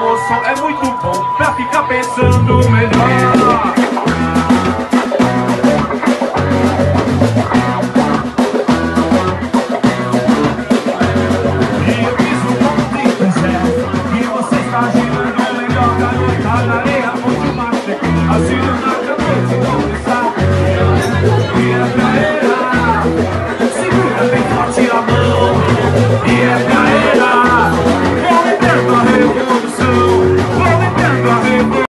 almoço é muito bom pra ficar pensando melhor.